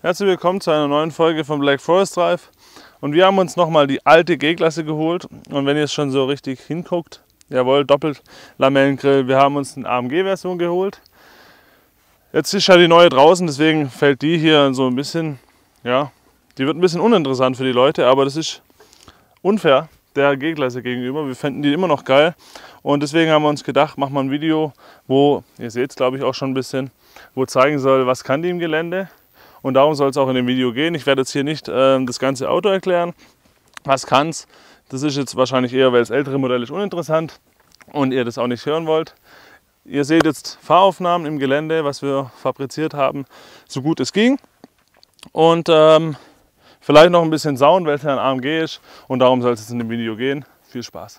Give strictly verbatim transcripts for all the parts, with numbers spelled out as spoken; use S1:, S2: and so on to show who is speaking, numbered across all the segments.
S1: Herzlich willkommen zu einer neuen Folge von Black Forest Drive. Und wir haben uns nochmal die alte G-Klasse geholt. Und wenn ihr es schon so richtig hinguckt, jawohl, Doppellamellengrill, wir haben uns eine A M G-Version geholt. Jetzt ist ja die neue draußen, deswegen fällt die hier so ein bisschen, ja, die wird ein bisschen uninteressant für die Leute, aber das ist unfair der G-Klasse gegenüber. Wir fänden die immer noch geil. Und deswegen haben wir uns gedacht, machen wir ein Video, wo, ihr seht es glaube ich auch schon ein bisschen, wo zeigen soll, was kann die im Gelände. Und darum soll es auch in dem Video gehen. Ich werde jetzt hier nicht äh, das ganze Auto erklären. Was kann's? Das ist jetzt wahrscheinlich eher, weil das ältere Modell ist uninteressant und ihr das auch nicht hören wollt. Ihr seht jetzt Fahraufnahmen im Gelände, was wir fabriziert haben, so gut es ging. Und ähm, vielleicht noch ein bisschen Sound, weil es ja ein A M G ist. Und darum soll es jetzt in dem Video gehen. Viel Spaß!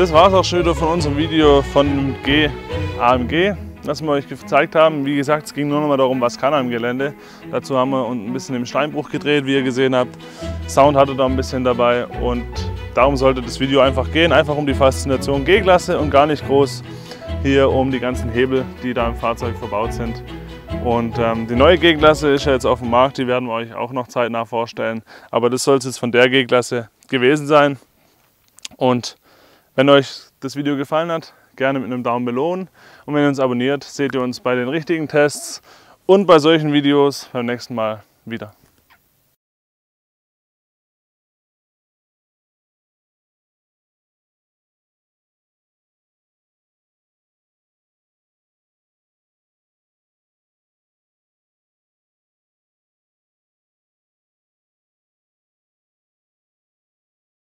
S1: das war es auch schon wieder von unserem Video von dem G A M G, das wir euch gezeigt haben. Wie gesagt, es ging nur noch mal darum, was kann er im Gelände. Dazu haben wir ein bisschen im Steinbruch gedreht, wie ihr gesehen habt. Sound hatte da ein bisschen dabei und darum sollte das Video einfach gehen. Einfach um die Faszination G-Klasse und gar nicht groß hier um die ganzen Hebel, die da im Fahrzeug verbaut sind. Und ähm, die neue G-Klasse ist ja jetzt auf dem Markt, die werden wir euch auch noch zeitnah vorstellen. Aber das soll es jetzt von der G-Klasse gewesen sein. Und wenn euch das Video gefallen hat, gerne mit einem Daumen belohnen. Und wenn ihr uns abonniert, seht ihr uns bei den richtigen Tests und bei solchen Videos beim nächsten Mal wieder.